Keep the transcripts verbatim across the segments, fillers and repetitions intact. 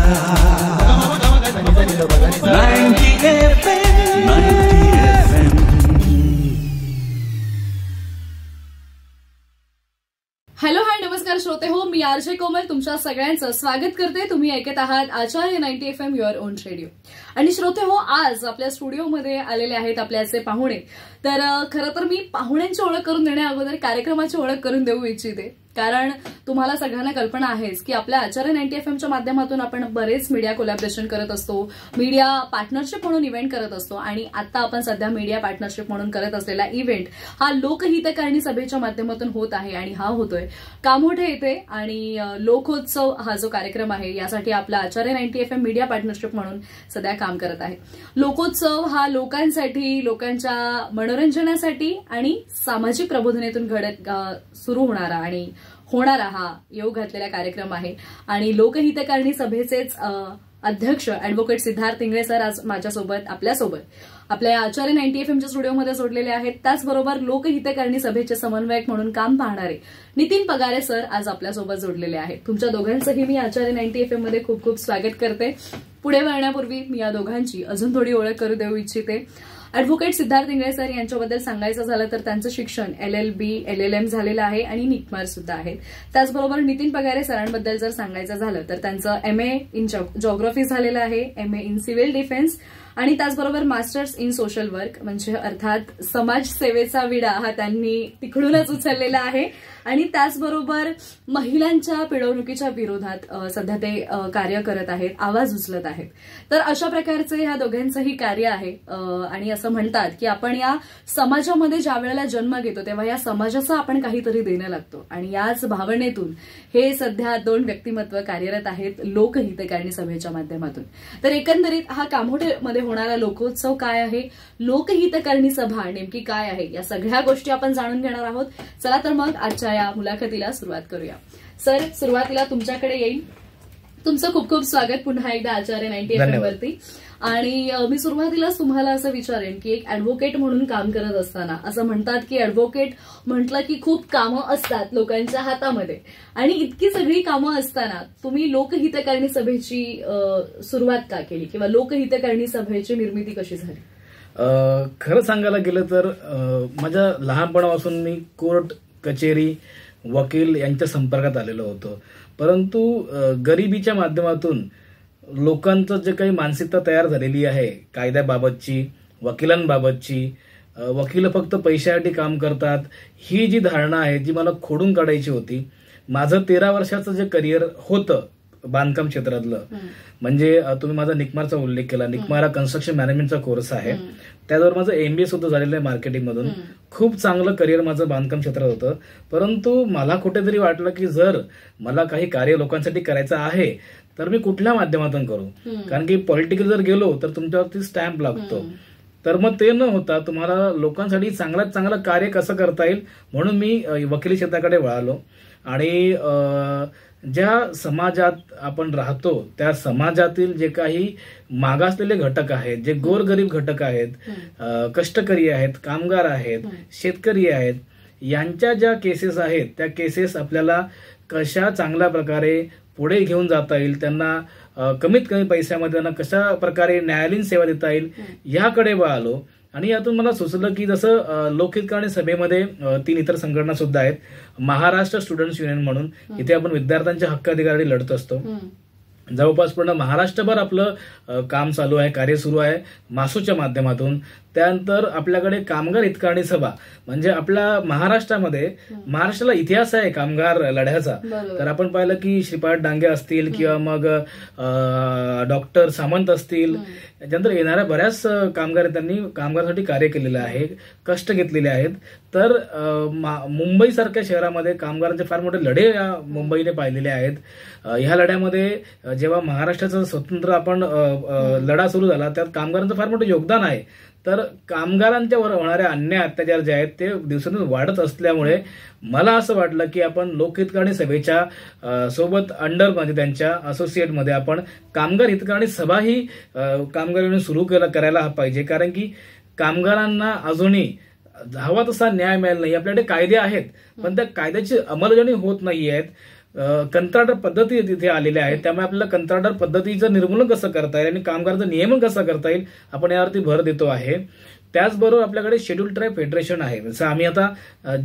Ninety F M ninety F M. Hello hi नमस्कार श्रोते हो, मी आरजे कोमल तुमच्या सगळ्यांचं स्वागत करते। तुम्ही ऐकत आहात Acharya ninety F M your own radio. आणि श्रोते हो, आज आपल्या स्टुडिओमध्ये आलेले आहेत आपल्याचे पाहुणे। तर खरं तर मी पाहुण्यांची ओळख करून देण्या अगोदर कार्यक्रमाची ओळख करून देऊ इच्छिते, कारण तुम्हाला सगळ्यांना कल्पना आहेच की आपल्या आचार्य नाइंटी एफ एमच्या माध्यमातून आपण बरेच मीडिया कोलॅबरेशन करत असतो, मीडिया पार्टनरशिप म्हणून इव्हेंट करत असतो। आणि आता आपण सध्या मीडिया पार्टनरशिप म्हणून करत असलेला इव्हेंट हा लोकहितकारणी सभेच्या माध्यमातून होत आहे आणि हा होतोय कामोठे येथे। आणि लोकोत्सव हा जो कार्यक्रम आहे यासाठी आपला Acharya ninety F M media partnership म्हणून सध्या काम करत आहे। लोकोत्सव हा लोकांसाठी, लोकांच्या मनोरंजनासाठी आणि सामाजिक प्रबोधनेतून घडत सुरू होणारा आणि होणारा हा योग घातलेला कार्यक्रम आहे। आणि लोकहितकारणी सभेचेच अध्यक्ष अॅडव्होकेट सिद्धार्थ इंगळे सर आज माझ्यासोबत आपल्यासोबत आपल्या आचार्य नाइंटी एफ एमच्या स्टुडिओमध्ये जोडलेले आहेत। त्याचबरोबर लोकहितकारणी सभेचे समन्वयक म्हणून काम पाहणारे नितीन पगारे सर आज आपल्यासोबत जोडलेले आहेत। तुमच्या दोघांचंही मी आचार्य नाइंटी एफ एम मध्ये खूप खूप स्वागत करते। पुढे वळण्यापूर्वी मी या दोघांची अजून थोडी ओळख करू देऊ इच्छिते। अॅडव्होकेट सिद्धार्थ इंगळे सर यांच्याबद्दल सांगायचं झालं तर त्यांचं शिक्षण L L B L L M झालेलं आहे आणि निकमार सुद्धा आहेत। त्याचबरोबर नितीन पगारे सरांबद्दल जर सांगायचं झालं तर त्यांचं एम ए इन जॉग्राफी झालेलं आहे, M A in civil defence आणि त्याचबरोबर मास्टर्स इन सोशल वर्क, म्हणजे अर्थात समाजसेवेचा विडा हा त्यांनी तिकडूनच उचललेला आहे। आणि त्याचबरोबर महिलांच्या पिळवणुकीच्या विरोधात सध्या ते कार्य करत आहेत, आवाज उचलत आहेत। तर अशा प्रकारचे ह्या दोघांचंही कार्य आहे। आणि असं म्हणतात की आपण या समाजामध्ये ज्या वेळेला जन्म घेतो तेव्हा या समाजाचं आपण काहीतरी देणं लागतो, आणि याच भावनेतून हे सध्या दोन व्यक्तिमत्व कार्यरत आहेत लोकहितकारणी सभेच्या माध्यमातून। तर एकंदरीत हा कामोठेमध्ये होणारा लोकोत्सव काय आहे, लोकहितकारणी सभा नेमकी काय आहे, या सगळ्या गोष्टी आपण जाणून घेणार आहोत। चला तर मग आजच्या या मुलाखतीला सुरुवात करूया। सर, सुरुवातीला तुमच्याकडे येईल। तुमचं खूप खूप स्वागत पुन्हा एकदा आचार्य नाइंटी एफ एम वरती। आणि मी सुरुवातीलाच तुम्हाला असं विचारेन की एक ऍडव्होकेट म्हणून काम करत असताना असं म्हणतात की ऍडव्होकेट म्हटलं की खूप कामं असतात लोकांच्या हातामध्ये, आणि इतकी सगळी कामं असताना तुम्ही लोकहितकारणी सभेची सुरुवात का केली, किंवा लोकहितकारणी सभेची निर्मिती कशी झाली? खरं सांगायला गेलं तर माझ्या लहानपणापासून मी कोर्ट कचेरी वकील यांच्या संपर्कात आलेलो होतो, परंतु गरिबीच्या माध्यमातून लोकांचं जे काही मानसिकता तयार झालेली आहे कायद्याबाबतची, वकिलांबाबतची, वकील फक्त पैशासाठी काम करतात, ही जी धारणा आहे जी मला खोडून काढायची होती। माझं तेरा वर्षाचं जे करिअर होतं बांधकाम क्षेत्रातलं, म्हणजे तुम्ही माझा निकमारचा उल्लेख केला, निकमार कन्स्ट्रक्शन मॅनेजमेंटचा कोर्स आहे, त्याच्यावर माझं एमबीए सुद्धा झालेलं आहे मार्केटिंग मधून। खूप चांगलं करिअर माझं बांधकाम क्षेत्रात होतं, परंतु मला कुठेतरी वाटलं की जर मला काही कार्य लोकांसाठी करायचं आहे तर मी कुठल्या माध्यमातून करू, कारण की पॉलिटिकल जर गेलो तर तुमच्यावरती स्टॅम्प लागतो। तर मग ते न होता तुम्हाला लोकांसाठी चांगल्यात चांगलं कार्य कसं करता येईल म्हणून मी वकिली क्षेत्राकडे वळालो। आणि ज्या समाजात आपण राहतो त्या समाजातील जे काही मागासलेले घटक आहेत, जे गोरगरीब घटक आहेत, कष्टकरी आहेत, कामगार आहेत, शेतकरी आहेत, यांच्या ज्या केसेस आहेत त्या केसेस आपल्याला कशा चांगल्या प्रकारे पुढे घेऊन जाता येईल, त्यांना कमीत कमी पैशामध्ये त्यांना कशा प्रकारे न्यायालयीन सेवा देता येईल याकडे वळालो। आणि यातून मला सुचलं की जसं लोकहितकारणी सभेमध्ये तीन इतर संघटना सुद्धा आहेत, महाराष्ट्र स्टुडंट्स युनियन म्हणून, इथे आपण विद्यार्थ्यांच्या हक्काधिकारी लढत असतो। जवळपास पूर्ण महाराष्ट्रभर आपलं काम चालू आहे, कार्य सुरू आहे मासूच्या माध्यमातून। त्यानंतर आपल्याकडे कामगार हितकारणी सभा, म्हणजे आपल्या महाराष्ट्रामध्ये महाराष्ट्राला इतिहास आहे कामगार लढ्याचा। तर आपण पाहिलं की श्रीपाद डांगे असतील किंवा मग डॉक्टर सामंत असतील, त्यानंतर येणाऱ्या बऱ्याच कामगार त्यांनी कामगारांसाठी कार्य केलेलं आहे, कष्ट घेतलेले आहेत। तर मुंबई सारख्या शहरामध्ये कामगारांचे फार मोठे लढे या मुंबईने पाहिलेले आहेत। ह्या लढ्यामध्ये जेव्हा महाराष्ट्राचं स्वतंत्र आपण लढा सुरू झाला त्यात कामगारांचं फार मोठं योगदान आहे। तर कामगारांच्यावर होणाऱ्या अन्याय अत्याचार जे आहेत ते दिवसेंदिवस वाढत असल्यामुळे मला असं वाटलं की आपण लोकहितकारणी सभेच्या सोबत अंडर म्हणजे त्यांच्या असोसिएटमध्ये आपण कामगार हितकारणी सभा ही कामगारांनी सुरू करायला पाहिजे, कारण की कामगारांना अजूनही हवा तसा न्याय मिळाला नाही। आपल्याकडे कायदे आहेत पण त्या कायद्याची अंमलबजावणी होत नाही आहेत। कंत्राटदार पद्धती तिथे आलेल्या आहेत. त्यामुळे आपल्याला कंत्राटदार पद्धतीचं निर्मूलन कसं करता येईल आणि कामगारांचं नियमन कसं करता येईल आपण यावरती भर देतो आहे. त्याचबरोबर आपल्याकडे शेड्यूल ट्राईब फेडरेशन आहे. जसं आम्ही आता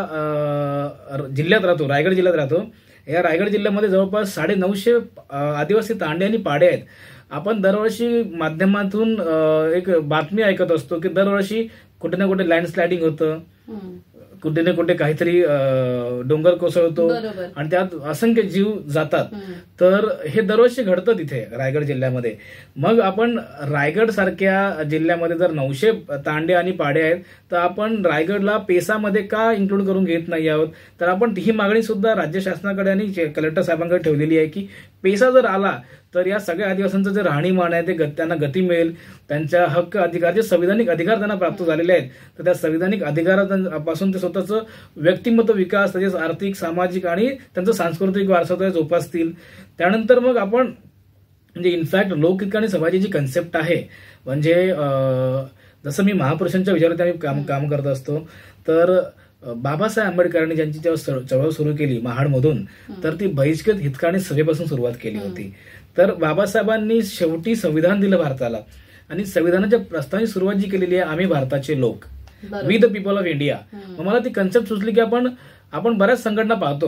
ज्या जिल्ह्यात राहतो, रायगड जिल्ह्यात राहतो, या रायगड जिल्ह्यामध्ये जवळपास साडे नऊशे आदिवासी तांडे आणि पाडे आहेत. आपण दरवर्षी माध्यमातून एक बातमी ऐकत असतो की दरवर्षी कुठे ना कुठे लँडस्लायडिंग होतं, कुठे ना कुठे काहीतरी डोंगर कोसळतो आणि त्यात असंख्य जीव जातात. तर हे दरवर्षी घडतं तिथे रायगड जिल्ह्यामध्ये. मग आपण रायगड सारख्या जिल्ह्यामध्ये जर नऊशे तांडे आणि पाडे आहेत तर आपण रायगडला पेसामध्ये का इन्क्लूड करून घेत नाही आहोत. तर आपण ही मागणी सुद्धा राज्य शासनाकडे आणि कलेक्टर साहेबांकडे ठेवलेली आहे की पेसा जर आला तर या सगळ्या आदिवासींचं जे राहणीमान आहे ते त्यांना गती मिळेल, त्यांच्या हक्क अधिकार जे संविधानिक अधिकार त्यांना प्राप्त झालेले आहेत तर त्या संविधानिक अधिकारापासून ते स्वतःचं व्यक्तिमत्व विकास, तसेच आर्थिक, सामाजिक आणि त्यांचं सांस्कृतिक वारसा जोपासतील. त्यानंतर मग आपण म्हणजे इनफॅक्ट लोकहित आणि समाजाची जी कन्सेप्ट आहे, म्हणजे जसं मी महापुरुषांच्या विचारात आम्ही काम काम करत असतो, तर बाबासाहेब आंबेडकरांनी ज्यांची जेव्हा चळवळ सुरू केली महाडमधून तर ती बहिष्कृत हितकाणी सभेपासून सुरुवात केली होती. तर बाबासाहेबांनी शेवटी संविधान दिलं भारताला आणि संविधानाच्या प्रस्तावाची सुरुवात जी केलेली आहे, आम्ही भारताचे लोक, we the people of India. मग मला ती कन्सेप्ट सुचली की आपण आपण बऱ्याच संघटना पाहतो,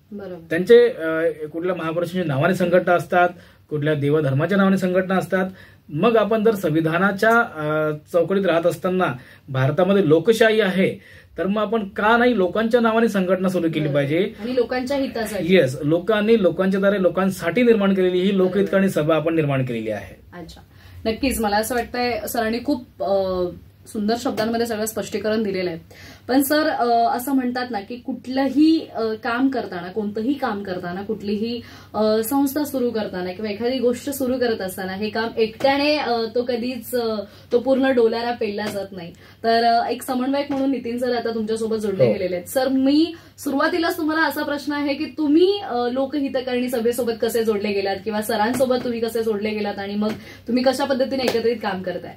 त्यांचे कुठल्या महापुरुषांच्या नावाने संघटना असतात, कुठल्या देवधर्माच्या नावाने संघटना असतात. मग आपण जर संविधानाच्या चौकटीत राहत असताना भारतामध्ये लोकशाही आहे तर मग आपण का नाही लोकांच्या नावाने संघटना सुरू केली पाहिजे आणि लोकांच्या हितासाठी. येस, लोकांनी लोकांच्या द्वारे लोकांसाठी निर्माण केलेली ही लोकहितकाणी सभा आपण निर्माण केलेली आहे. अच्छा, नक्कीच. मला असं वाटतंय सरांनी खूप सुंदर शब्दांमध्ये सगळं स्पष्टीकरण दिलेलं आहे. पण सर असं म्हणतात ना की कुठलंही काम करताना, कोणतंही काम करताना, कुठलीही संस्था सुरू करताना किंवा एखादी गोष्ट सुरू करत असताना हे काम एकट्याने तो कधीच तो पूर्ण डोलारा पेलला जात नाही. तर एक समन्वयक म्हणून नितीन सर आता तुमच्यासोबत जोडले गेलेले आहेत. सर, मी सुरुवातीलाच तुम्हाला असा प्रश्न आहे की तुम्ही लोकहितकारणी सभेसोबत कसे जोडले गेलात किंवा सरांसोबत तुम्ही कसे जोडले गेलात आणि मग तुम्ही कशा पद्धतीने एकत्रित काम करताय?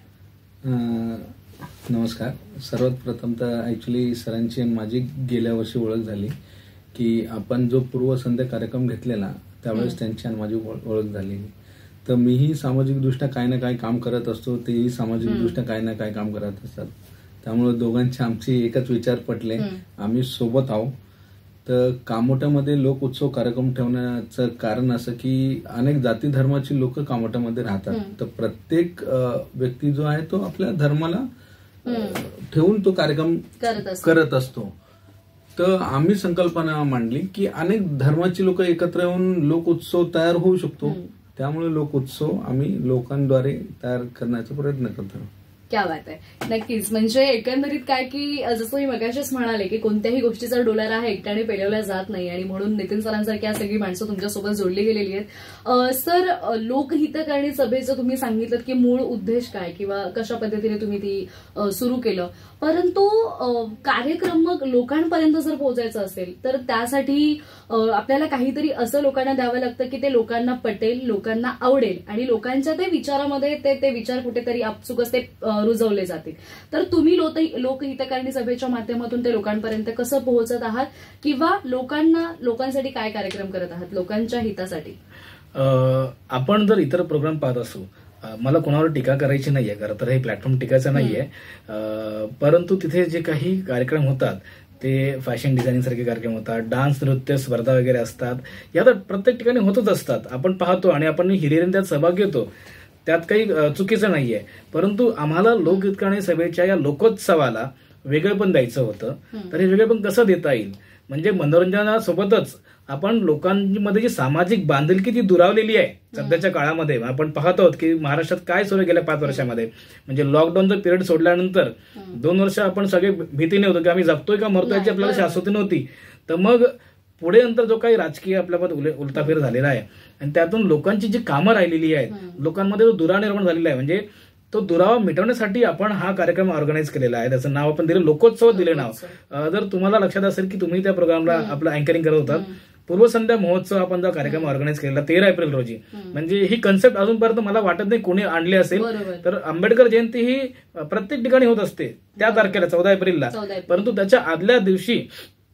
नमस्कार. सर्वात प्रथम तर ऍक्च्युली सरांची माझी गेल्या वर्षी ओळख झाली की आपण जो पूर्वसंध्या कार्यक्रम घेतलेला त्यावेळेस त्यांची आणि माझी ओळख झाली. तर मीही सामाजिकदृष्ट्या काही ना काही काम करत असतो, तेही सामाजिकदृष्ट्या काही ना काही काम करत असतात. त्यामुळे दोघांची आमची एकच विचार पटले, आम्ही सोबत आहोत. तर कामोट्यामध्ये लोक उत्सव कार्यक्रम ठेवण्याचं कारण असं की अनेक जाती धर्माची लोक कामोट्यामध्ये राहतात. तर प्रत्येक व्यक्ती जो आहे तो आपल्या धर्माला ठेवून तो कार्यक्रम करत असतो. तर आम्ही संकल्पना मांडली की अनेक धर्माची लोक एकत्र येऊन लोक उत्सव तयार होऊ शकतो. त्यामुळे लोक उत्सव आम्ही लोकांद्वारे तयार करण्याचा प्रयत्न करतो. क्या बात आहे. नक्कीच. म्हणजे एकंदरीत काय की जसं मी मगाशीच म्हणाले की कोणत्याही गोष्टीचा डोलारा हा एकट्याने पेलवला जात नाही आणि म्हणून नितीन सरांसारखी सगळी माणसं तुमच्यासोबत जोडली गेलेली आहेत. सर, लोकहितकारणी सभेचं तुम्ही सांगितलं की मूळ उद्देश काय किंवा कशा पद्धतीने तुम्ही ती सुरू केलं, परंतु कार्यक्रम मग लोकांपर्यंत जर पोहोचायचं असेल तर त्यासाठी आपल्याला काहीतरी असं लोकांना द्यावं लागतं की ते लोकांना पटेल, लोकांना आवडेल आणि लोकांच्या ते विचारामध्ये ते ते विचार कुठेतरी आपसुकच ते रुजवले जातील. तर तुम्ही लोकहितकारणी सभेच्या माध्यमातून ते लोकांपर्यंत कसं पोहोचत आहात किंवा लोकांना लोकांसाठी काय कार्यक्रम करत आहात लोकांच्या हितासाठी? आपण जर इतर प्रोग्राम पाहत असू, मला कोणावर टीका करायची नाहीये, खरं तर हे प्लॅटफॉर्म टीकाचं नाहीये, परंतु तिथे जे काही कार्यक्रम होतात ते फॅशन डिझायनिंग सारखे कार्यक्रम होतात, डान्स नृत्य स्पर्धा वगैरे असतात, या तर प्रत्येक ठिकाणी होतच असतात. आपण पाहतो आणि आपण हिरिरीने त्यात सहभाग घेतो, त्यात काही चुकीचं नाहीये. परंतु आम्हाला लोकहितकारणी सभेच्या या लोकोत्सवाला वेगळेपण द्यायचं होतं. तर हे वेगळेपण कसं देता येईल, म्हणजे मनोरंजनासोबतच आपण लोकांमध्ये जी सामाजिक बांधिलकी ती दुरावलेली आहे सध्याच्या काळामध्ये. आपण पाहत आहोत की महाराष्ट्रात काय सुरू गेल्या पाच वर्षामध्ये, म्हणजे लॉकडाऊनचा पिरियड सोडल्यानंतर दोन वर्ष आपण सगळे भीतीने होतो की आम्ही जगतोय का मरतोय याची आपल्याला शाश्वती नव्हती. तर मग पुढे नंतर जो काही राजकीय आपल्यामध्ये उलटाफेर झालेला आहे आणि त्यातून लोकांची जी कामं राहिलेली आहेत, लोकांमध्ये जो दुरावा निर्माण झालेला आहे, म्हणजे तो दुरावा मिटवण्यासाठी आपण हा कार्यक्रम ऑर्गनाईज केलेला आहे. त्याचं नाव आपण दिलं लोकोत्सव दिले नाव. जर तुम्हाला लक्षात असेल की तुम्ही त्या प्रोग्रामला आपलं अँकरिंग करत होतात, पूर्वसंध्या महोत्सव आपण जो कार्यक्रम ऑर्गनाईज केलेला तेरा एप्रिल रोजी, म्हणजे ही कन्सेप्ट अजूनपर्यंत मला वाटत नाही कोणी आणली असेल. तर आंबेडकर जयंती ही प्रत्येक ठिकाणी होत असते त्या तारखेला चौदा एप्रिलला, परंतु त्याच्या आदल्या दिवशी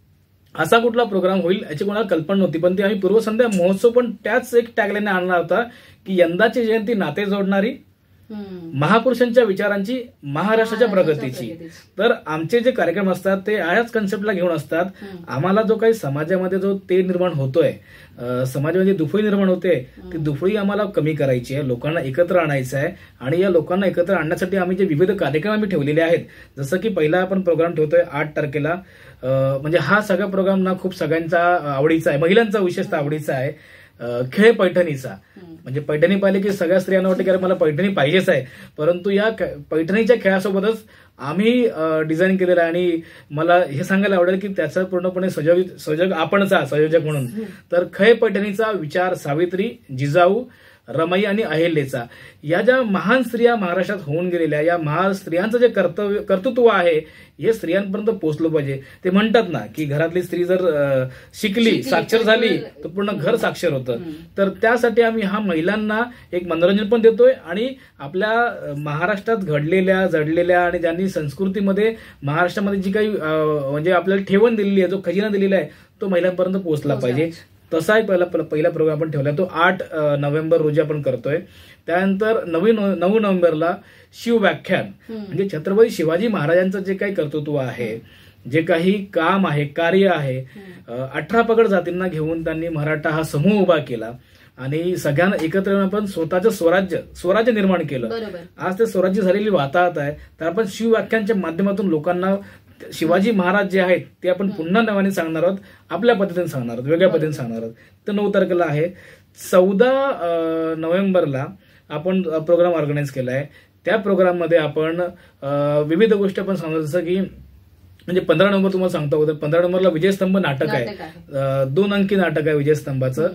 असा कुठला प्रोग्राम होईल याची कोणाला कल्पना नव्हती, पण ती आम्ही पूर्वसंध्या महोत्सव पण त्याच एक टॅगलाईनने आणला होता की यंदाची जयंती नाते जोडणारी, महापुरुषांच्या विचारांची, महाराष्ट्राच्या प्रगतीची. तर आमचे जे कार्यक्रम असतात ते याच कन्सेप्टला घेऊन असतात. आम्हाला जो काही समाजामध्ये जो ते निर्माण होतोय, समाजामध्ये दुफळी निर्माण होते, ती दुफळी आम्हाला कमी करायची आहे, लोकांना एकत्र आणायचं आहे. आणि या लोकांना एकत्र आणण्यासाठी आम्ही जे विविध कार्यक्रम आम्ही ठेवलेले आहेत, जसं की पहिला आपण प्रोग्राम ठेवतोय आठ तारखेला, म्हणजे हा सगळा प्रोग्राम ना खूप सगळ्यांचा आवडीचा आहे, महिलांचा विशेषतः आवडीचा आहे, खेळ पैठणीचा. म्हणजे पैठणी पाहिली की सगळ्या स्त्रियांना वाटतं की अरे मला पैठणी पाहिजेच आहे, परंतु या पैठणीच्या खेळासोबतच आम्ही डिझाईन केलेलं आहे. आणि मला हे सांगायला आवडेल की त्याचा पूर्णपणे संयोजित संयोजक आपणच आहात, संयोजक म्हणून. तर खेळ पैठणीचा विचार सावित्री, जिजाऊ, रमाई आणि अहिल्याचा, या ज्या महान स्त्रिया महाराष्ट्रात होऊन गेलेल्या, या महान स्त्रियांचं जे कर्तव्य कर्तृत्व आहे हे स्त्रियांपर्यंत पोहोचलं पाहिजे. ते म्हणतात ना की घरातली स्त्री जर शिकली, साक्षर झाली तर पूर्ण घर साक्षर होतं. तर त्यासाठी आम्ही हा महिलांना एक मनोरंजन पण देतोय आणि आपल्या महाराष्ट्रात घडलेल्या, जडलेल्या आणि ज्यांनी संस्कृतीमध्ये महाराष्ट्रामध्ये जी काही म्हणजे आपल्याला ठेवण दिलेली आहे, जो खजिना दिलेला आहे, तो महिलांपर्यंत पोहोचला पाहिजे. तसा एक पहिला पहिला प्रोग्राम आपण ठेवला, तो आठ नोव्हेंबर रोजी आपण करतोय. त्यानंतर नऊ नऊ नोव्हेंबरला शिवव्याख्यान, म्हणजे छत्रपती शिवाजी महाराजांचं जे काही कर्तृत्व आहे, जे काही काम आहे, कार्य आहे, अठरा पगड जातींना घेऊन त्यांनी मराठा हा समूह उभा केला आणि सगळ्यांना एकत्र येऊन आपण स्वतःचं स्वराज्य स्वराज्य निर्माण केलं. आज ते स्वराज्य झालेली वाताहत आहे. तर आपण शिवव्याख्यानच्या माध्यमातून लोकांना शिवाजी महाराज जे आहेत ते आपण पुन्हा नव्याने सांगणार आहोत, आपल्या पद्धतीने सांगणार आहोत, वेगळ्या पद्धतीने सांगणार आहोत. तर नऊ तारखेला आहे. चौदा नोव्हेंबरला आपण प्रोग्राम ऑर्गनाईज केला आहे. त्या प्रोग्राममध्ये आपण विविध गोष्टी आपण सांगतो, जसं की म्हणजे पंधरा नंबर तुम्हाला सांगतो अगोदर, पंधरा नंबरला विजयस्तंभ नाटक आहे, दोन अंकी नाटक आहे विजयस्तंभाचं.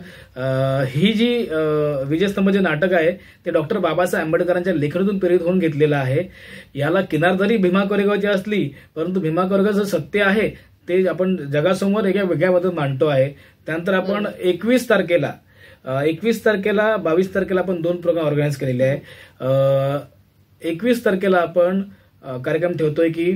ही जी विजयस्तंभ जे नाटक आहे ते डॉक्टर बाबासाहेब आंबेडकरांच्या लेखनातून प्रेरित होऊन घेतलेलं आहे. याला किनारदारी भीमा कोरेगावची असली, परंतु भीमा कोरेगावचं सत्य आहे ते आपण जगासमोर एका वेगळ्या पद्धतीत मांडतो आहे. त्यानंतर आपण एकवीस तारखेला एकवीस तारखेला बावीस तारखेला आपण दोन प्रोग्राम ऑर्गनाईज केलेले आहे. एकवीस तारखेला आपण कार्यक्रम ठेवतोय की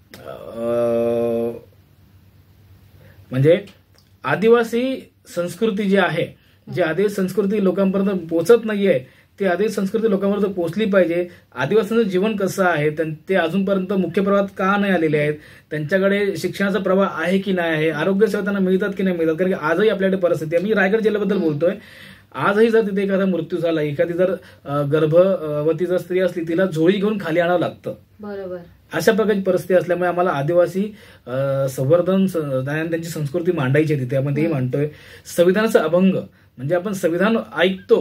म्हणजे आदिवासी संस्कृती जी आहे, जी आदिवासी संस्कृती लोकांपर्यंत पोहोचत नाहीये, ती आदिवासी संस्कृती लोकांपर्यंत पोहोचली पाहिजे. आदिवासींचं जीवन कसं आहे, ते अजूनपर्यंत मुख्य प्रवाहात का नाही आलेले आहेत, त्यांच्याकडे शिक्षणाचा प्रवाह आहे की नाही आहे, आरोग्य सेवा त्यांना मिळतात की नाही मिळतात. कारण की आजही आपल्याकडे परिस्थिती आहे, मी रायगड जिल्ह्याबद्दल बोलतोय, आजही जर तिथे एखादा मृत्यू झाला, एखादी जर गर्भवती जर स्त्री असली, तिला झोळी घेऊन खाली आणावं लागतं. बरोबर. अशा प्रकारची परिस्थिती असल्यामुळे आम्हाला आदिवासी संवर्धन त्यांची संस्कृती मांडायची तिथे, आपण तेही मांडतोय. संविधानाचा अभंग, म्हणजे आपण संविधान ऐकतो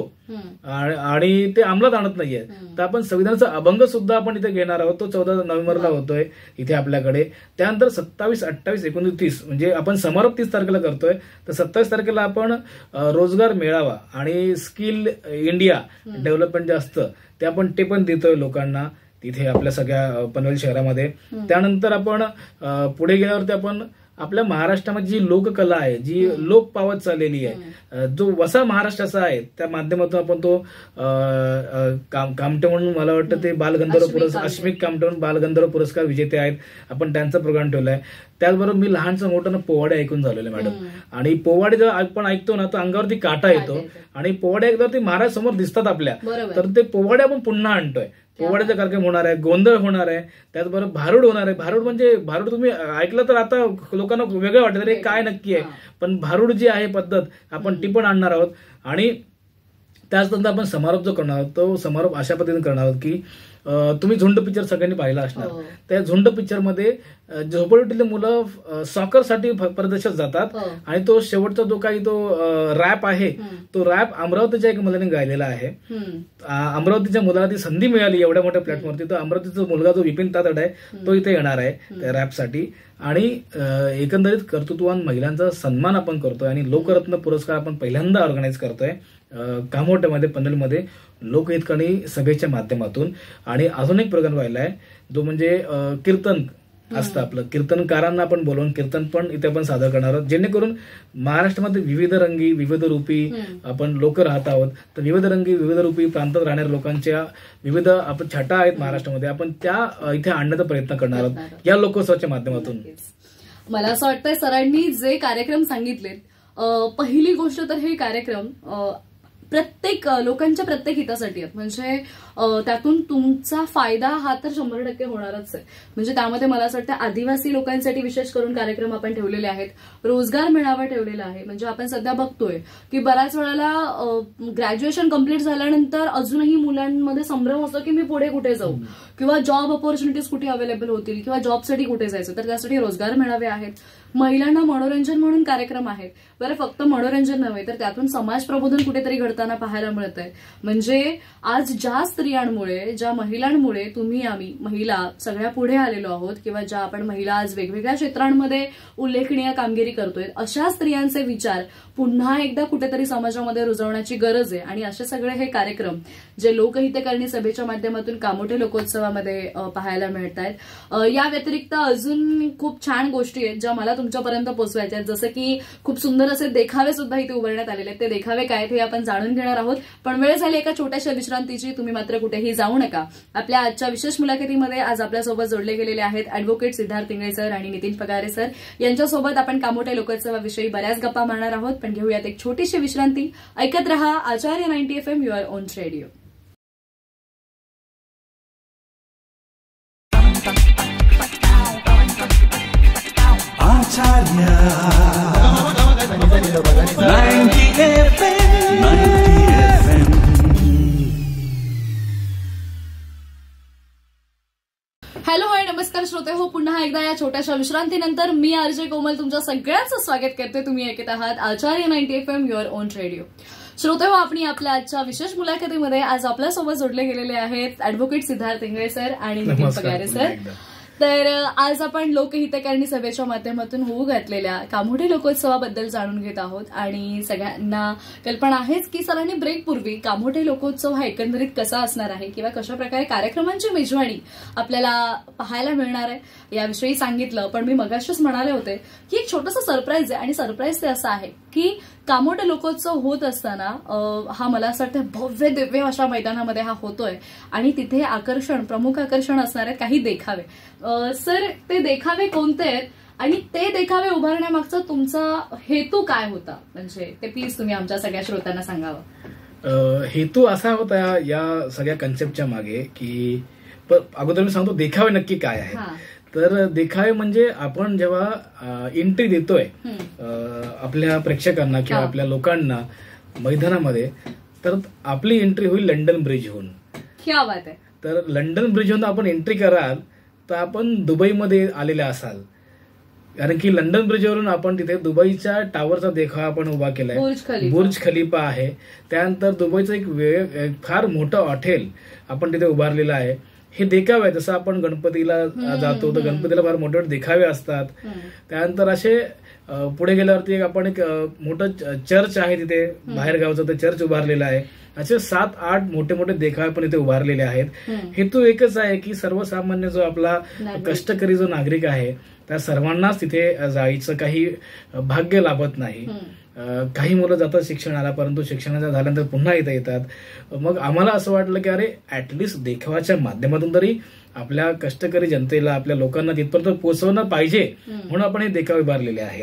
आणि ते अंमलात आणत नाहीये, तर आपण संविधानाचा अभंग सुद्धा आपण इथे घेणार आहोत. तो चौदा नोव्हेंबरला होतोय इथे आपल्याकडे. त्यानंतर सत्तावीस अठ्ठावीस एकोणतीस म्हणजे आपण समारोप तीस तारखेला करतोय. तर सत्तावीस तारखेला आपण रोजगार मेळावा आणि स्किल इंडिया डेव्हलपमेंट जे असतं ते आपण ते पण देतोय लोकांना तिथे आपल्या सगळ्या पनवेल शहरामध्ये. त्यानंतर आपण पुढे गेल्यावरती आपण आपल्या महाराष्ट्रामध्ये जी लोककला आहे, जी लोक पावत चाललेली आहे, जो वसा महाराष्ट्राचा आहे, त्या माध्यमातून आपण तो कामटे म्हणून मला वाटतं ते बालगंधर्व पुरस्कार, अश्मिक कामटे म्हणून बालगंधर्व पुरस्कार विजेते आहेत, आपण त्यांचा प्रोग्राम ठेवलाय. त्याचबरोबर मी लहानचं मोठं पोवाडे ऐकून झालेलं मॅडम, आणि पोवाडे जर आपण ऐकतो ना तर अंगावरती काटा येतो, आणि पोवाडे ऐकल्यावरती महाराज समोर दिसतात आपल्या, तर ते पोवाडे आपण पुन्हा आणतोय. पोवाड्याचा कार्यक्रम होणार आहे, गोंधळ होणार आहे, त्याचबरोबर भारूड होणार आहे. भारूड म्हणजे भारूड तुम्ही ऐकलं तर आता लोकांना वेगळं वाटतं रे काय नक्की आहे, पण भारूड जी आहे पद्धत आपण ती पण आणणार आहोत. आणि त्याचनंतर आपण समारोप जो करणार आहोत तो समारोप अशा पद्धतीने करणार आहोत की तुम्ही झुंड पिक्चर सगळ्यांनी पाहिला असणार. त्या झुंड पिक्चरमध्ये झोपडपट्टीतले मुलं सॉकरसाठी परदेशात जातात, आणि तो शेवटचा जो काही तो रॅप आहे तो रॅप अमरावतीच्या एका मुलाने गायलेला आहे. अमरावतीच्या मुलाला ती संधी मिळाली एवढ्या मोठ्या प्लॅटफॉर्मवरती, तर अमरावतीचा मुलगा जो विपिन तातड आहे तो इथे येणार आहे त्या रॅपसाठी. आणि एकंदरीत कर्तृत्ववान महिलांचा सन्मान आपण करतोय, आणि लोकरत्न पुरस्कार आपण पहिल्यांदा ऑर्गनाईज करतोय कामोट्यामध्ये, पनवेलमध्ये लोकहितकारी सभेच्या माध्यमातून. आणि अजून एक प्रोग्राम राहिला आहे जो म्हणजे कीर्तन असतं आपलं, कीर्तनकारांना आपण बोलवून कीर्तन पण इथे आपण सादर करणार आहोत, जेणेकरून महाराष्ट्रामध्ये विविध रंगी विविध रूपी आपण लोक राहत आहोत. तर विविध रंगी विविध रूपी प्रांतात राहणाऱ्या लोकांच्या विविध आपण छटा आहेत महाराष्ट्रामध्ये, आपण त्या इथे आणण्याचा प्रयत्न करणार आहोत या लोकोत्सवाच्या माध्यमातून. मला असं वाटतंय सरांनी जे कार्यक्रम सांगितलेत, पहिली गोष्ट तर हे कार्यक्रम प्रत्येक लोकांच्या प्रत्येक हितासाठी आहेत. म्हणजे त्यातून तुमचा फायदा हा तर शंभर टक्के होणारच आहे. म्हणजे त्यामध्ये मला असं वाटतं आदिवासी लोकांसाठी विशेष करून कार्यक्रम आपण ठेवलेले आहेत, रोजगार मेळावा ठेवलेला आहे. म्हणजे आपण सध्या बघतोय की बऱ्याच वेळेला ग्रॅज्युएशन कम्प्लीट झाल्यानंतर अजूनही मुलांमध्ये संभ्रम असतो की मी पुढे कुठे जाऊ, किंवा जॉब ऑपॉर्च्युनिटीज कुठे अवेलेबल होतील, किंवा जॉबसाठी कुठे जायचं. तर त्यासाठी रोजगार मेळावे आहेत. महिलांना मनोरंजन म्हणून कार्यक्रम आहेत. बरं, फक्त मनोरंजन नव्हे तर त्यातून समाज प्रबोधन कुठेतरी घडताना पाहायला मिळत आहे. म्हणजे आज ज्या स्त्रियांमुळे, ज्या महिलांमुळे तुम्ही आम्ही महिला सगळ्या पुढे आलेलो आहोत, किंवा ज्या आपण महिला आज वेगवेगळ्या क्षेत्रांमध्ये उल्लेखनीय कामगिरी करतोय, अशा स्त्रियांचे विचार पुन्हा एकदा कुठेतरी समाजामध्ये रुजवण्याची गरज आहे. आणि असे सगळे हे कार्यक्रम जे लोकहितकरणी सभेच्या माध्यमातून कामोठे लोकोत्सवामध्ये पाहायला मिळत आहेत. या व्यतिरिक्त अजून खूप छान गोष्टी आहेत ज्या मला तुमच्यापर्यंत पोहोचवायच्या आहेत. जसं की खूप सुंदर असे देखावे सुद्धा इथे उभारण्यात आलेले आहेत. ते देखावे काय हे आपण जाणून घेणार आहोत. पण वेळ झाली एका छोट्याशा विश्रांतीची. तुम्ही मात्र कुठेही जाऊ नका. आपल्या आजच्या विशेष मुलाखतीमध्ये आज आपल्यासोबत जोडले गेलेले आहेत ऍडव्होकेट सिद्धार्थ इंगळे सर आणि नितीन पगारे सर. यांच्यासोबत आपण कामोठे लोकोत्सवाविषयी बऱ्याच गप्पा मारणार आहोत. पण घेऊयात एक छोटीशी विश्रांती. ऐकत रहा Acharya ninety F M your own radio. Acharya ninety F M ninety F M. Hello, hi, नमस्कार श्रोते हो. पुन्हा एकदा या छोट्याशा विश्रांतीनंतर मी आरजे कोमल तुमच्या सगळ्यांचं स्वागत करते. तुम्ही ऐकत आहात Acharya ninety F M your own radio. श्रोते हो, आपण आपल्या आजच्या विशेष मुलाखतीमध्ये आज आपल्यासोबत जोडले गेलेले आहेत ऍडव्होकेट सिद्धार्थ इंगळे सर आणि नितीन पगारे सर. तर आज आपण लोकहितकरणी सभेच्या माध्यमातून होऊ घातलेल्या कामोठे लोकोत्सवाबद्दल जाणून घेत आहोत. आणि सगळ्यांना कल्पना आहेच की सरांनी ब्रेकपूर्वी कामोठे लोकोत्सव हा एकंदरीत कसा असणार आहे किंवा कशा प्रकारे कार्यक्रमांची मेजवानी आपल्याला पाहायला मिळणार आहे याविषयी सांगितलं. पण मी मगाशीच म्हणाले होते की एक छोटंसं सरप्राईज आहे. आणि सरप्राईज ते असं आहे की कामोठे लोकोत्सव होत असताना हा मला असं वाटतं भव्य दिव्य अशा मैदानामध्ये हा होतोय. आणि तिथे आकर्षण, प्रमुख आकर्षण असणार आहेत काही देखावे. सर, ते देखावे कोणते आहेत आणि ते देखावे उभारण्यामागचा तुमचा हेतू काय होता? म्हणजे ते प्लीज तुम्ही आमच्या सगळ्या श्रोत्यांना सांगावं. हेतू असा होता या सगळ्या कन्सेप्टच्या मागे की अगोदर मी सांगतो देखावे नक्की काय आहे. तर देखावे म्हणजे आपण जेव्हा एंट्री देतोय आपल्या प्रेक्षकांना किंवा आपल्या लोकांना मैदानामध्ये, तर आपली एंट्री होईल लंडन ब्रिजहून. क्या बात आहे. तर लंडन ब्रिजहून आपण एंट्री कराल तर आपण दुबईमध्ये आलेले असाल. कारण की लंडन ब्रिजवरून आपण तिथे दुबईच्या टावरचा देखावा आपण उभा केलाय. बुर्ज खलिफा आहे. त्यानंतर दुबईचं एक वेळ फार मोठं हॉटेल आपण तिथे उभारलेलं आहे. हे देखावे आहे. जसं आपण गणपतीला जातो तर गणपतीला फार मोठे मोठे देखावे असतात. त्यानंतर असे पुढे गेल्यावरती एक आपण एक मोठं चर्च आहे तिथे बाहेर गावचं, ते चर्च उभारलेलं आहे. असे सात आठ मोठे मोठे देखावे पण इथे उभारलेले आहेत. हेतू एकच आहे की सर्वसामान्य जो आपला कष्टकरी जो नागरिक आहे त्या सर्वांनाच तिथे जायचं काही भाग्य लाभत नाही. काही मुलं जातात शिक्षणाला, परंतु शिक्षणाच्या झाल्यानंतर पुन्हा इथे येतात. मग आम्हाला असं वाटलं की अरे ऍटलिस्ट देखावाच्या माध्यमातून तरी आपल्या कष्टकरी जनतेला, आपल्या लोकांना तिथपर्यंत पोहोचवणं पाहिजे म्हणून आपण हे देखावे उभारलेले आहेत.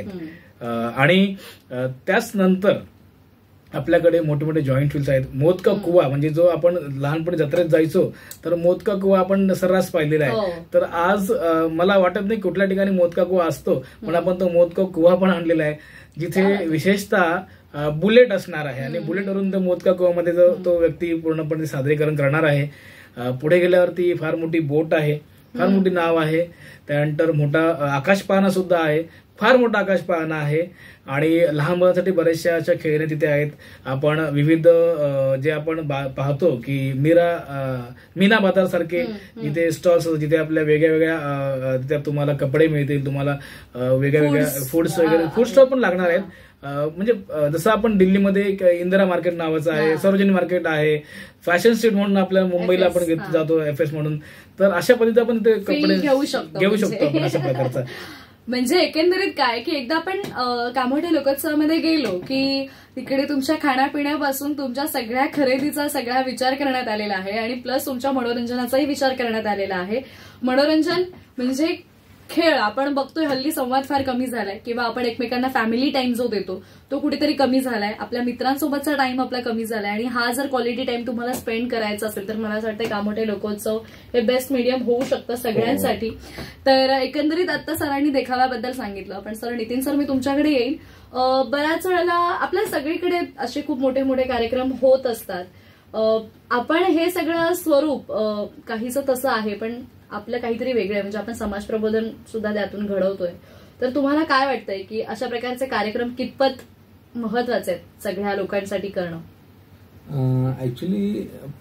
आणि त्याच नंतर आपल्याकडे मोठे मोठे जॉईंट व्हील्स आहेत. मोदका कुवा म्हणजे जो आपण लहानपणी जत्रेत जायचो तर मोदका कुवा आपण सर्रास पाहिलेला आहे. तर आज मला वाटत नाही कुठल्या ठिकाणी मोदका कुवा असतो, पण आपण तो मोदका कुवा पण आणलेला आहे जिथे विशेषतः बुलेट असणार आहे. आणि बुलेटवरून त्या मोदका कुवामध्ये तो व्यक्ती पूर्णपणे सादरीकरण करणार आहे. पुढे गेल्यावरती फार मोठी बोट आहे, फार मोठी नाव आहे. त्यानंतर मोठा आकाशपाळणा सुद्धा आहे, फार मोठा आकाशपाळणा आहे. आणि लहान मुलांसाठी बऱ्याचशा अशा खेळणे तिथे आहेत. आपण विविध जे आपण पाहतो की मीरा मीना बाजार सारखे जिथे स्टॉल्स जिथे आपल्या वेगळ्या वेगळ्या तिथे तुम्हाला कपडे मिळतील, तुम्हाला वेगळ्या वेगळ्या फूड्स वगैरे फूड स्टॉल पण लागणार आहेत. म्हणजे जसं आपण दिल्लीमध्ये एक इंदिरा मार्केट नावाचं आहे, सरोजिनी मार्केट आहे, फॅशन स्ट्रीट म्हणून आपल्या मुंबईला आपण घेत जातो एफ एस म्हणून. तर अशा पद्धतीने आपण ते कपडे घेऊ शकतो घेऊ शकतो आपण अशा प्रकारचा. म्हणजे एकंदरीत काय की एकदा आपण कामोठे लोकोत्सवामध्ये गेलो की तिकडे तुमच्या खाण्यापिण्यापासून तुमच्या सगळ्या खरेदीचा सगळा विचार करण्यात आलेला आहे आणि प्लस तुमच्या मनोरंजनाचाही विचार करण्यात आलेला आहे. मनोरंजन म्हणजे खेळ आपण बघतोय हल्ली संवाद फार कमी झालाय किंवा आपण एकमेकांना फॅमिली टाइम जो देतो तो कुठेतरी कमी झालाय, आपल्या मित्रांसोबतचा टाइम आपला कमी झालाय आणि हा जर क्वालिटी टाइम तुम्हाला स्पेंड करायचा असेल तर मला असं वाटतं कामोठे लोकोत्सव हे बेस्ट मीडियम होऊ शकतं सगळ्यांसाठी. तर एकंदरीत आता सरांनी देखाव्याबद्दल सांगितलं, पण सर नितीन सर मी तुमच्याकडे येईन. बऱ्याच वेळेला आपल्या सगळीकडे असे खूप मोठे मोठे कार्यक्रम होत असतात. आपण हे सगळं स्वरूप काहीसं तसं आहे पण आपलं काहीतरी वेगळं आहे, म्हणजे आपण समाज प्रबोधन सुद्धा त्यातून घडवतोय. तर तुम्हाला काय वाटतंय की अशा प्रकारचे कार्यक्रम कितपत महत्वाचे आहेत सगळ्या लोकांसाठी करणं? ऍक्च्युली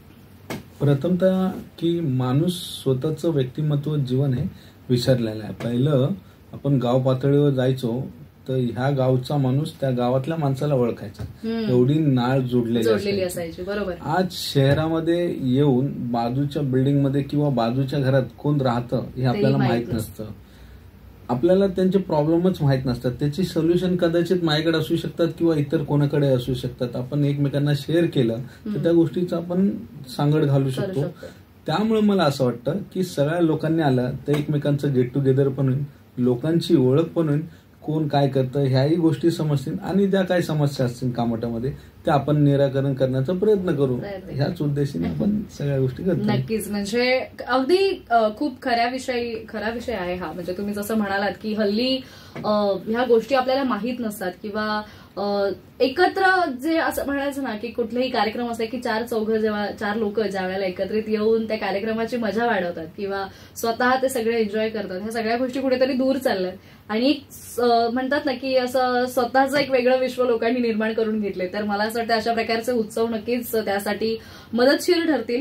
प्रथमतः की माणूस स्वतःचं व्यक्तिमत्व जीवन हे विसरलेलं आहे. पहिलं आपण गाव पातळीवर जायचो तर ह्या गावचा माणूस त्या गावातल्या माणसाला ओळखायचा, एवढी नाळ जोडलेली असायची. बरोबर. आज शहरामध्ये येऊन बाजूच्या बिल्डिंगमध्ये किंवा बाजूच्या घरात कोण राहतं हे आपल्याला माहित नसतं. आपल्याला त्यांचे प्रॉब्लेमच माहित नसतात. त्याची सोल्युशन कदाचित माझ्याकडे असू शकतात किंवा इतर कोणाकडे असू शकतात. आपण एकमेकांना शेअर केलं तर त्या गोष्टीचा आपण सांगड घालू शकतो. त्यामुळे मला असं वाटतं की सगळ्या लोकांनी आलं तर एकमेकांचं गेट टुगेदर पण होईल, लोकांची ओळख पण होईल, कोण काय करतं ह्याही गोष्टी समजतील आणि ज्या काही समस्या असतील कामोठ्यामध्ये त्या आपण निराकरण करण्याचा प्रयत्न करू. ह्याच उद्देशाने आपण सगळ्या गोष्टी करतो. नक्कीच. म्हणजे अगदी खूप खऱ्या विषयी खरा विषय आहे हा. म्हणजे तुम्ही जसं म्हणालात की हल्ली ह्या गोष्टी आपल्याला माहीत नसतात किंवा एकत्र जे असं म्हणायचं ना की कुठलेही कार्यक्रम असले की चार चौघं जेव्हा चार लोक ज्या वेळेला एकत्रित येऊन त्या कार्यक्रमाची मजा वाढवतात किंवा स्वतः ते सगळे एन्जॉय करतात, ह्या सगळ्या गोष्टी कुठेतरी दूर चालल्यात आणि म्हणतात ना की असं स्वतःचं एक वेगळं विश्व लोकांनी निर्माण करून घेतले. तर मला असं वाटतं अशा प्रकारचे उत्सव नक्कीच त्यासाठी मदतशीर ठरतील.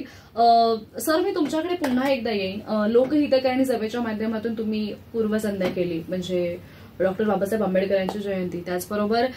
सर मी तुमच्याकडे पुन्हा एकदा येईन. लोकहितकारी सभेच्या माध्यमातून तुम्ही पूर्वसंध्या केली, म्हणजे डॉक्टर बाबासाहेब आंबेडकर यांची जयंती. त्याचबरोबर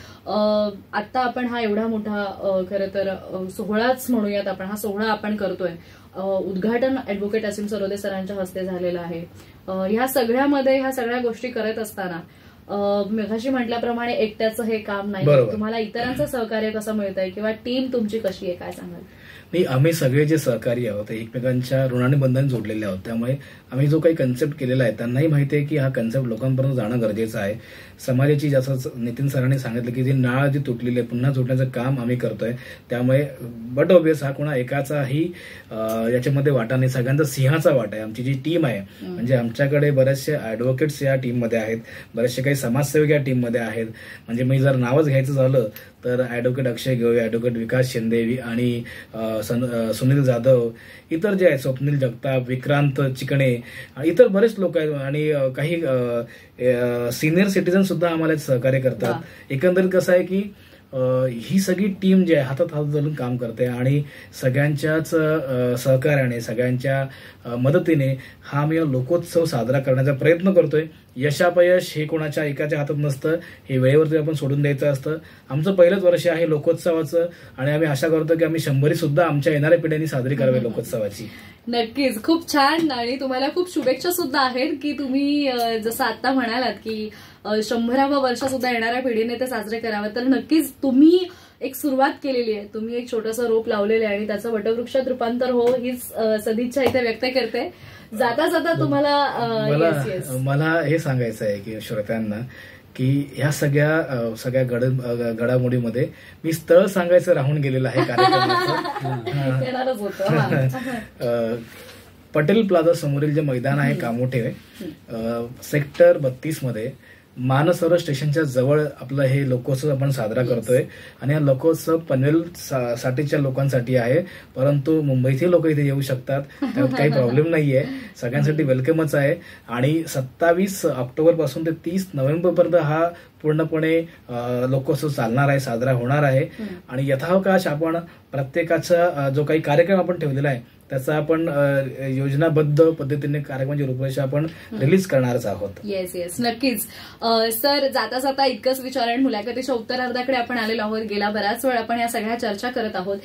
आता आपण हा एवढा मोठा खरं तर सोहळाच म्हणूयात आपण, हा सोहळा आपण करतोय. उद्घाटन ऍडव्होकेट असीम सरोदे सरांच्या हस्ते झालेलं आहे. ह्या सगळ्यामध्ये ह्या सगळ्या गोष्टी करत असताना मेघाशी म्हटल्याप्रमाणे एकट्याचं हे काम नाही, तुम्हाला इतरांचं सहकार्य कसं मिळतंय किंवा टीम तुमची कशी आहे, काय सांगाल? नाही, आम्ही सगळे जे सहकारी आहोत एकमेकांच्या ऋणाने बंधन जोडलेले आहोत. त्यामुळे आम्ही जो काही कन्सेप्ट केलेला आहे त्यांनाही माहिती आहे की हा कन्सेप्ट लोकांपर्यंत जाणं गरजेचं आहे. समाजाची जसं नितीन सरांनी सांगितलं की जी नाळ जी तुटलेली आहे पुन्हा जोडण्याचं काम आम्ही करतोय. त्यामुळे बट ऑब्वियस हा कोणा एकाचाही याच्यामध्ये वाटा नाही, सगळ्यांचा सिंहाचा वाटा आहे. आमची जी टीम आहे म्हणजे आमच्याकडे बरेचसे ऍडव्होकेट्स या टीममध्ये आहेत, बरेचसे काही समाजसेवक या टीममध्ये आहेत. म्हणजे मी जर नावच घ्यायचं झालं तर ऍडव्होकेट अक्षय गवळे, ऍडव्होकेट विकास शिंदे आणि सुनील जाधव, इतर जे आहेत स्वप्नील जगताप, विक्रांत चिकणे, इतर बरेच लोक आहेत आणि काही सिनियर सिटीजन सुद्धा आम्हाला सहकार्य करतात. एकंदरीत कसं आहे की ही सगळी टीम जी आहे हातात हात धरून काम करते आणि सगळ्यांच्याच सहकार्याने सगळ्यांच्या मदतीने हा आम्ही लोकोत्सव साजरा करण्याचा प्रयत्न करतोय. यशापयश हे कोणाच्या एकाच्या हातात नसतं, हे वेळेवरती आपण सोडून द्यायचं असतं. आमचं पहिलंच वर्ष आहे लोकोत्सवाचं आणि आम्ही आशा करतो की आम्ही शंभरी सुद्धा आमच्या येणाऱ्या पिढ्यांनी साजरी करावी लोकोत्सवाची. नक्कीच, खूप छान आणि तुम्हाला खूप शुभेच्छा सुद्धा आहेत की तुम्ही जसं आता म्हणालात की शंभरावं वर्ष सुद्धा येणाऱ्या पिढीने ते साजरे करावं. तर नक्कीच तुम्ही एक सुरुवात केलेली आहे, तुम्ही एक छोटंसं रोप लावलेलं आहे आणि त्याचं वटवृक्षात रूपांतर हो हीच सदिच्छा इथे व्यक्त करते. जाता जाता तुम्हाला मला मला हे सांगायचं आहे की श्रोत्यांना की ह्या सगळ्या सगळ्या घड घडामोडीमध्ये मी स्थळ सांगायचं राहून गेलेलं आहे कार्यक्रमाचं. येणारच होतं. पटेल प्लाझा समोरील जे मैदान आहे कामोठे सेक्टर बत्तीस मध्ये मानसरोवर स्टेशनच्या जवळ आपलं हे लोकोत्सव आपण साजरा करतोय. आणि हा लोकोत्सव पनवेल साठीच्या लोकांसाठी आहे, परंतु मुंबईतही लोक इथे येऊ शकतात, त्यात काही प्रॉब्लेम नाहीये, सगळ्यांसाठी वेलकमच आहे. आणि सत्तावीस ऑक्टोबर पासून ते तीस नोव्हेंबर पर्यंत हा पूर्णपणे लोकोत्सव चालणार आहे, साजरा होणार आहे. आणि यथावकाश आपण प्रत्येकाचा जो काही कार्यक्रम आपण ठेवलेला आहे त्याचा आपण योजनाबद्ध पद्धतीने कार्यक्रमाची रूपरेषा आपण रिलीज करणारच आहोत. येस येस नक्कीच. सर जाता जाता इतकंच विचारण, मुलाखतीच्या उत्तरार्धाकडे आपण आलेलो आहोत. गेला बराच वेळ आपण या सगळ्या चर्चा करत आहोत.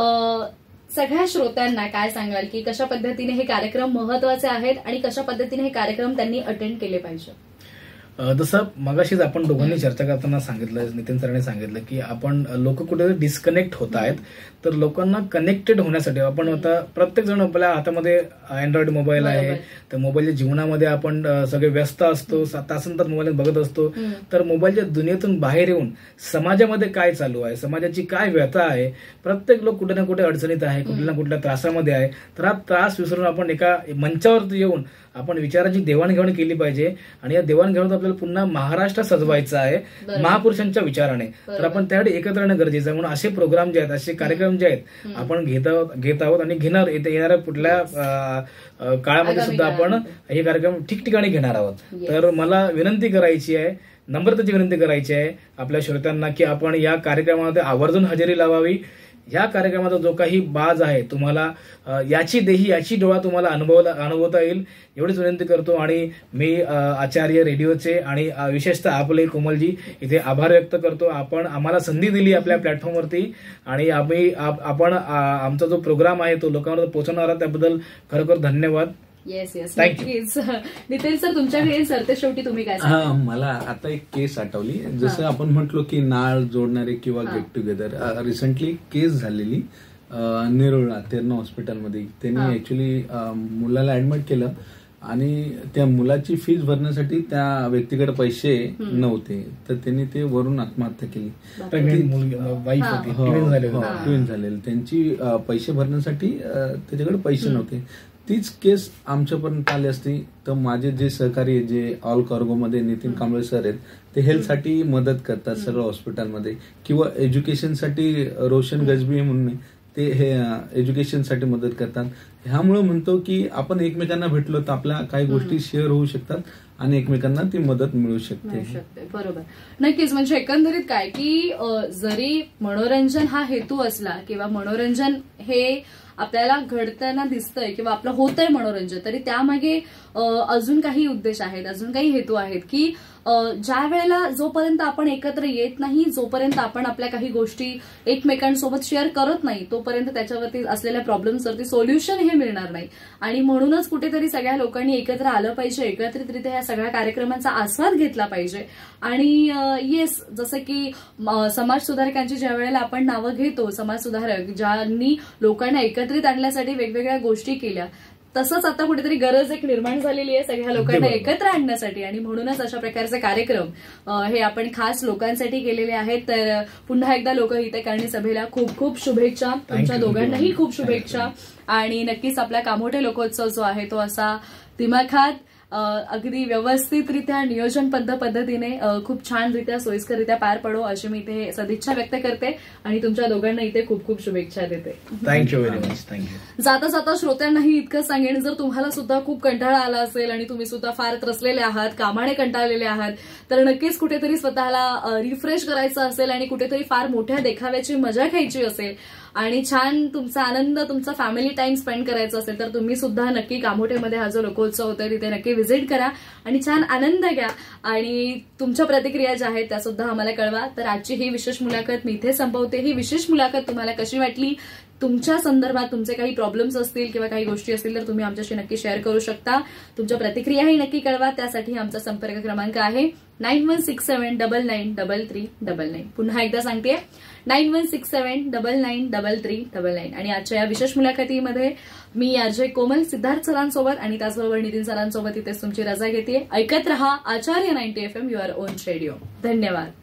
सगळ्या श्रोत्यांना काय सांगाल की कशा पद्धतीने हे कार्यक्रम महत्वाचे आहेत आणि कशा पद्धतीने हे कार्यक्रम त्यांनी अटेंड केले पाहिजे? जसं मगाशीच आपण दोघांनी चर्चा करताना सांगितलं, नितीन सरांनी सांगितलं की आपण लोक कुठेतरी डिस्कनेक्ट होत आहेत, तर लोकांना कनेक्टेड होण्यासाठी आपण आता प्रत्येक जण आपल्या हातामध्ये अँड्रॉइड मोबाईल आहे, तर मोबाईलच्या जीवनामध्ये आपण सगळे व्यस्त असतो, तासनतास मोबाईल बघत असतो. तर मोबाईलच्या दुनियेतून बाहेर येऊन समाजामध्ये काय चालू आहे, समाजाची काय व्यथा आहे, प्रत्येक लोक कुठे ना कुठे अडचणीत आहे, कुठल्या ना कुठल्या त्रासामध्ये आहे. तर हा त्रास विसरून आपण एका मंचावरती येऊन आपण विचारांची देवाणघेवाण केली पाहिजे आणि या देवाणघेवाण आपल्याला पुन्हा महाराष्ट्र सजवायचा आहे महापुरुषांच्या विचाराने. तर आपण त्यासाठी एकत्र येणं गरजेचं आहे. म्हणून असे प्रोग्राम जे आहेत, असे कार्यक्रम जे आहेत आपण घेत आहोत घेत आहोत आणि घेणार येणाऱ्या पुढल्या काळामध्ये सुद्धा आपण हे कार्यक्रम ठिकठिकाणी घेणार आहोत. तर मला विनंती करायची आहे, नम्रतेची विनंती करायची आहे आपल्या श्रोत्यांना की आपण या कार्यक्रमामध्ये आवर्जून हजेरी लावावी. या कार्यक्रमाचा जो काही बाज आहे तुम्हाला याची देही याची डोळा तुम्हाला अनुभवला अनुभवता येईल एवढीच विनंती करतो. आणि मी आचार्य रेडिओचे आणि विशेषतः आपले कोमलजी इथे आभार व्यक्त करतो. आपण आम्हाला संधी दिली आपल्या प्लॅटफॉर्मवरती आणि आम्ही आपण आमचा जो प्रोग्राम आहे तो लोकांवर पोहोचवणार आहात, त्याबद्दल खरोखर धन्यवाद. येस येस नक्कीच. नितीन सर तुमच्याकडे सरते शेवटी तुम्ही काय? हा, मला आता एक केस आठवली. जसं आपण म्हटलो की नाळ जोडणारे किंवा गेट टुगेदर, रिसेंटली केस झालेली नेरुळला तेरणा हॉस्पिटलमध्ये. त्यांनी ऍक्च्युली मुलाला ऍडमिट केलं आणि त्या मुलाची फीस भरण्यासाठी त्या व्यक्तीकडे पैसे नव्हते, तर त्यांनी ते वरून आत्महत्या केली. ट्विन झालेली, त्यांची पैसे भरण्यासाठी त्याच्याकडे पैसे नव्हते. तीच केस आमच्यापर्यंत आली असती तर माझे जे सहकारी जे ऑल कार्गोमध्ये नितीन कांबळे सर आहेत, ते हेल्थसाठी मदत करतात सगळं हॉस्पिटलमध्ये, किंवा एज्युकेशनसाठी रोशन गजबी म्हणून ते हे एज्युकेशनसाठी मदत करतात. ह्यामुळे म्हणतो की आपण एकमेकांना भेटलो तर आपल्या काही गोष्टी शेअर होऊ शकतात आणि एकमेकांना ती मदत मिळू शकते. बरोबर, नक्कीच. म्हणजे एकंदरीत काय की जरी मनोरंजन हा हेतू असला किंवा मनोरंजन हे आपल्याला घडताना दिसतंय किंवा आपलं होतंय मनोरंजन, तरी त्यामागे अजून काही उद्देश आहेत, अजून काही हेतू आहेत की ज्या वेळेला जोपर्यंत आपण एकत्र येत नाही, जोपर्यंत आपण आपल्या काही गोष्टी एकमेकांसोबत शेअर करत नाही, तोपर्यंत त्याच्यावरती असलेल्या प्रॉब्लेम्सवरती सोल्युशन हे मिळणार नाही. आणि म्हणूनच कुठेतरी सगळ्या लोकांनी एकत्र आलं पाहिजे, एकत्रितरित्या या सगळ्या कार्यक्रमांचा आस्वाद घेतला पाहिजे. आणि येस, जसं की समाज सुधारकांची ज्या वेळेला आपण नावं घेतो, समाज सुधारक ज्यांनी लोकांना एकत्रित आणण्यासाठी वेगवेगळ्या गोष्टी केल्या, तसंच आता कुठेतरी गरज एक निर्माण झालेली आहे सगळ्या लोकांना एकत्र आणण्यासाठी. आणि म्हणूनच अशा प्रकारचे कार्यक्रम हे आपण खास लोकांसाठी केलेले आहेत. तर पुन्हा एकदा लोकहितकारणी सभेला खूप खूप शुभेच्छा, तुमच्या दोघांनाही खूप शुभेच्छा. आणि नक्कीच आपला कामोठे लोकोत्सव जो आहे तो असा दिमाखात अगदी व्यवस्थितरित्या नियोजनबद्ध पद्धतीने खूप छानरित्या सोयीस्कररित्या पार पडो अशी मी इथे सदिच्छा व्यक्त करते आणि तुमच्या दोघांना इथे खूप खूप शुभेच्छा देते. Thank you very much. थँक्यू. जाता जाता श्रोत्यांनाही इतकंच सांगेन, जर तुम्हाला सुद्धा खूप कंटाळा आला असेल आणि तुम्ही सुद्धा फार त्रसलेले आहात, कामाने कंटाळलेले आहात, तर नक्कीच कुठेतरी स्वतःला रिफ्रेश करायचं असेल आणि कुठेतरी फार मोठ्या देखाव्याची मजा घ्यायची असेल आणि छान तुमचा आनंद, तुमचा फॅमिली टाइम स्पेंड करायचा असेल, तर तुम्ही सुद्धा नक्की कामोठेमध्ये हा जो लोकोत्सव होतोय तिथे नक्की व्हिजिट करा आणि छान आनंद घ्या. आणि तुमच्या प्रतिक्रिया ज्या आहेत त्या सुद्धा आम्हाला कळवा. तर आजची ही विशेष मुलाखत मी इथे संपवते. ही विशेष मुलाखत तुम्हाला कशी वाटली, तुमच्या संदर्भात तुमचे काही प्रॉब्लेम्स असतील किंवा काही गोष्टी असतील तर तुम्ही आमच्याशी नक्की शेअर करू शकता. तुमच्या प्रतिक्रियाही नक्की कळवा. त्यासाठी आमचा संपर्क क्रमांक आहे nine one six seven double nine double three double nine. पुन्हा एकदा सांगते, nine one six seven double nine double three double nine. आणि आजच्या या विशेष मुलाखतीमध्ये मी आरजे कोमल सिद्धार्थ सरांसोबत आणि त्याचबरोबर नितीन सरांसोबत इथेच तुमची रजा घेते. ऐकत रहा Acharya ninety F M your own radio. धन्यवाद.